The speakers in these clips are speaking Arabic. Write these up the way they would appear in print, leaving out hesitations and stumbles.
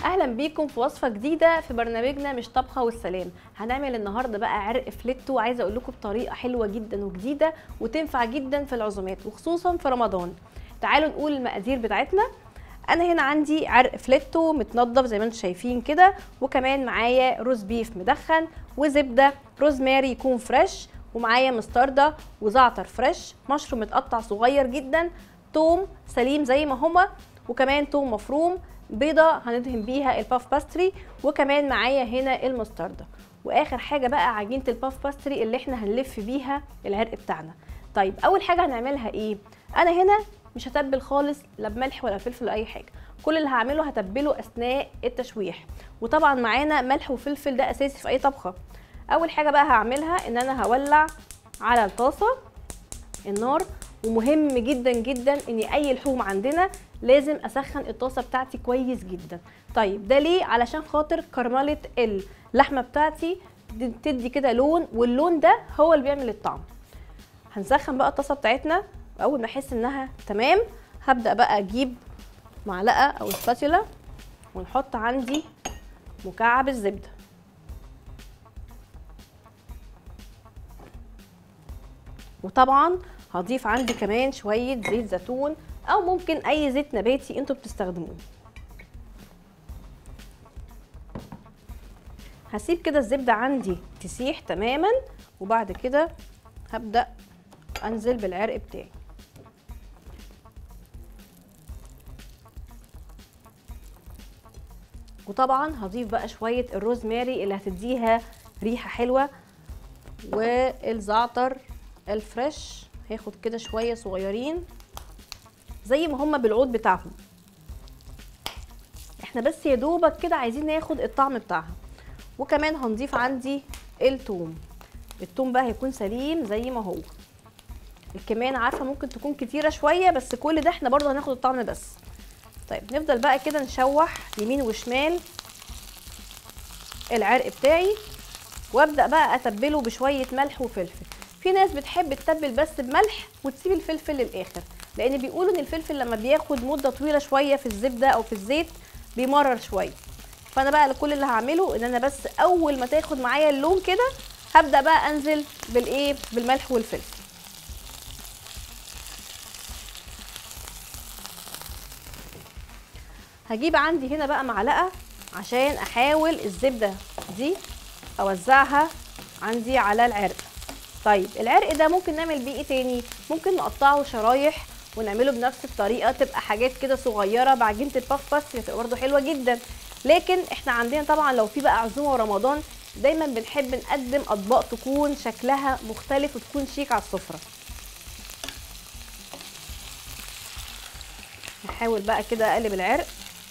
اهلا بيكم في وصفه جديده في برنامجنا مش طبخه والسلام. هنعمل النهارده بقى عرق فليتو، وعايزه اقول لكم بطريقه حلوه جدا وجديده وتنفع جدا في العزومات وخصوصا في رمضان. تعالوا نقول المقادير بتاعتنا. انا هنا عندي عرق فليتو متنضف زي ما انتم شايفين كده، وكمان معايا روز بيف مدخن وزبده، روزماري يكون فريش، ومعايا مستردة وزعتر فريش، مشروم متقطع صغير جدا، توم سليم زي ما هما، وكمان توم مفروم، بيضه هندهن بيها الباف باستري، وكمان معايا هنا المستردة. واخر حاجه بقى عجينه الباف باستري اللي احنا هنلف بيها العرق بتاعنا. طيب اول حاجه هنعملها ايه؟ انا هنا مش هتبل خالص لا بملح ولا فلفل ولا اي حاجه، كل اللي هعمله هتبله اثناء التشويح، وطبعا معانا ملح وفلفل ده اساسي في اي طبخه. اول حاجه بقى هعملها ان انا هولع على الطاسه النار، ومهم جدا جدا ان اي لحوم عندنا لازم اسخن الطاسه بتاعتي كويس جدا. طيب ده ليه؟ علشان خاطر كرمله اللحمه بتاعتي تدي كده لون، واللون ده هو اللي بيعمل الطعم. هنسخن بقى الطاسه بتاعتنا، واول ما احس انها تمام هبدا بقى اجيب معلقه او سباتيولا ونحط عندي مكعب الزبده، وطبعا هضيف عندي كمان شويه زيت زيتون او ممكن اي زيت نباتي انتوا بتستخدموه. هسيب كده الزبده عندي تسيح تماما، وبعد كده هبدا انزل بالعرق بتاعي. وطبعا هضيف بقى شويه الروزماري اللي هتديها ريحه حلوه، والزعتر الفريش هاخد كده شويه صغيرين زي ما هما بالعود بتاعهم، احنا بس يا دوبك كده عايزين ناخد الطعم بتاعها. وكمان هنضيف عندي الثوم بقى هيكون سليم زي ما هو. الكمان عارفه ممكن تكون كتيره شويه، بس كل ده احنا برضو هناخد الطعم بس. طيب نفضل بقى كده نشوح يمين وشمال العرق بتاعي، وابدا بقى اتبله بشويه ملح وفلفل. في ناس بتحب تتبل بس بملح وتسيب الفلفل للاخر، لان بيقولوا ان الفلفل لما بياخد مده طويله شويه في الزبده او في الزيت بيمرر شويه. فانا بقى كل اللي هعمله ان انا بس اول ما تاخد معايا اللون كده هبدا بقى انزل بالملح والفلفل. هجيب عندي هنا بقى معلقه عشان احاول الزبده دي اوزعها عندي على العرق. طيب العرق ده ممكن نعمل بيه ايه تاني؟ ممكن نقطعه شرايح ونعمله بنفس الطريقه، تبقى حاجات كده صغيره بعجينه الباف باستري، هتبقى برده حلوه جدا. لكن احنا عندنا طبعا لو في بقى عزومه ورمضان دايما بنحب نقدم اطباق تكون شكلها مختلف وتكون شيك على السفره. نحاول بقى كده اقلب العرق،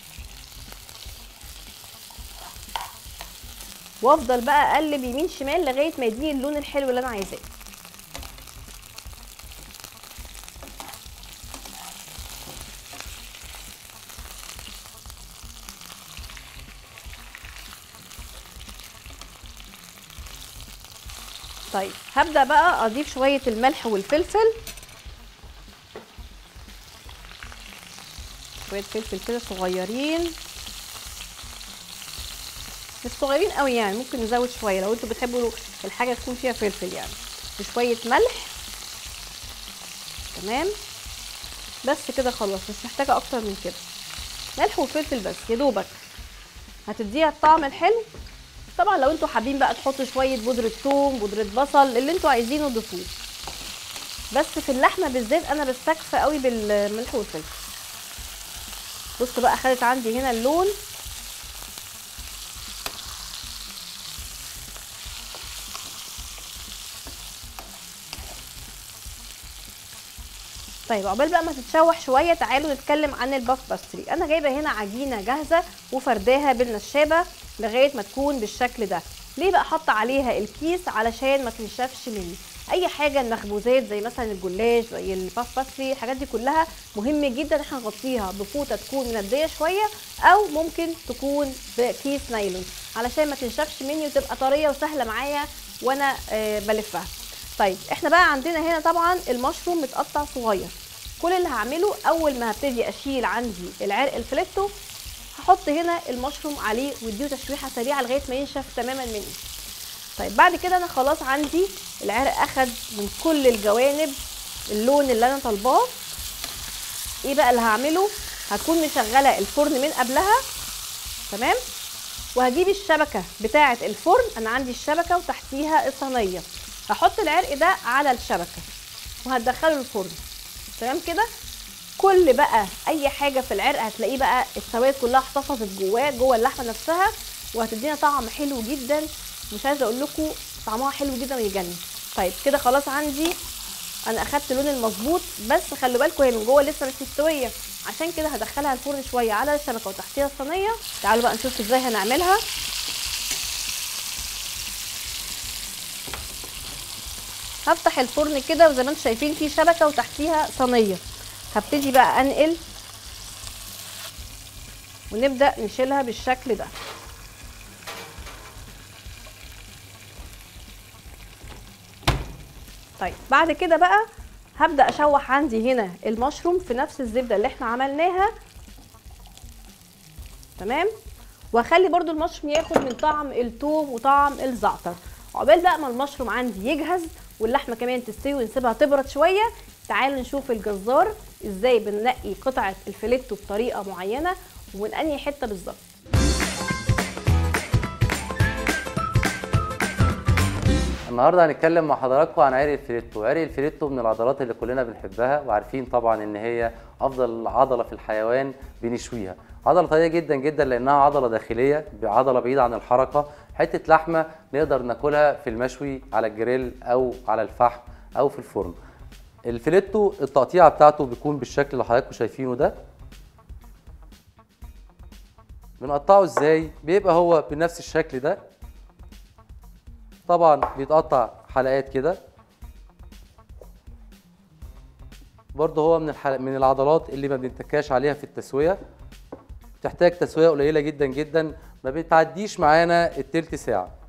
وافضل بقى اقلب يمين شمال لغايه ما يديني اللون الحلو اللي انا عايزاه. طيب هبدا بقى اضيف شويه الملح والفلفل، شويه فلفل كده صغيرين، مش صغيرين قوي يعني، ممكن نزود شويه لو انتوا بتحبوا الحاجه تكون فيها فلفل يعني، وشويه ملح. تمام بس كده خلاص، مش محتاجه اكتر من كده، ملح وفلفل بس يا دوبك هتديها الطعم الحلو. طبعا لو انتوا حابين بقى تحطوا شويه بودره ثوم، بودره بصل، اللي انتوا عايزينه ضيفوه، بس في اللحمه بالذات انا بستكفى قوي بالملح والفلفل. بصوا بقى خدت عندي هنا اللون. طيب عقبال بقى ما تتشوح شويه تعالوا نتكلم عن الباف باستري. انا جايبه هنا عجينه جاهزه وفرداها بالنشابه لغايه ما تكون بالشكل ده. ليه بقى حاطه عليها الكيس؟ علشان ما تنشفش مني. اي حاجه المخبوزات زي مثلا الجلاش زي الباف باستري، الحاجات دي كلها مهم جدا احنا نغطيها بفوطه تكون منديه شويه، او ممكن تكون بكيس نايلون علشان ما تنشفش مني وتبقى طريه وسهله معايا وانا بلفها. طيب احنا بقى عندنا هنا طبعا المشروم متقطع صغير. كل اللي هعمله اول ما هبتدي اشيل عندي العرق الفليتو هحط هنا المشروم عليه واديه تشويحه سريعه لغايه ما ينشف تماما مني. طيب بعد كده انا خلاص عندي العرق اخد من كل الجوانب اللون اللي انا طالباه. ايه بقى اللي هعمله؟ هكون مشغله الفرن من قبلها، تمام، وهجيب الشبكه بتاعه الفرن. انا عندي الشبكه وتحتيها الصينيه، هحط العرق ده على الشبكه وهدخله الفرن، تمام كده. كل بقى اي حاجه في العرق هتلاقيه بقى السوائل كلها احتفظت جواه جوه اللحمه نفسها، وهتدينا طعم حلو جدا. مش عايزه اقول لكم طعمها حلو جدا ويجنن. طيب كده خلاص عندي انا اخدت اللون المظبوط، بس خلوا بالكم هي من جوه لسه مش مستويه، عشان كده هدخلها الفرن شويه على الشبكه وتحتيها الصينيه. تعالوا بقى نشوف ازاي هنعملها. هفتح الفرن كده وزي ما انتم شايفين في شبكه وتحتيها صينيه. هبتدي بقى انقل ونبدا نشيلها بالشكل ده. طيب بعد كده بقى هبدا اشوح عندي هنا المشروم في نفس الزبده اللي احنا عملناها، تمام، واخلي برضو المشروم ياخد من طعم الثوم وطعم الزعتر. عقبال بقى ما المشروم عندي يجهز واللحمه كمان تستوي ونسيبها تبرد شويه، تعالوا نشوف الجزار ازاي بننقي قطعه الفيليتو بطريقه معينه ومن انهي حته بالظبط. النهارده هنتكلم مع حضراتكم عن عرق الفيليتو. عرق الفيليتو من العضلات اللي كلنا بنحبها وعارفين طبعا ان هي افضل عضله في الحيوان بنشويها. عضله طريه جدا جدا لانها عضله داخليه، عضله بعيده عن الحركه، حته لحمه نقدر ناكلها في المشوي على الجريل او على الفحم او في الفرن. الفيليتو التقطيعه بتاعته بيكون بالشكل اللي حضراتكم شايفينه ده. بنقطعه ازاي؟ بيبقى هو بنفس الشكل ده، طبعا بيتقطع حلقات كده. برضه هو من العضلات اللي ما بنتكاش عليها في التسويه، بتحتاج تسويه قليله جدا جدا، ما بتعديش معانا التلت ساعه.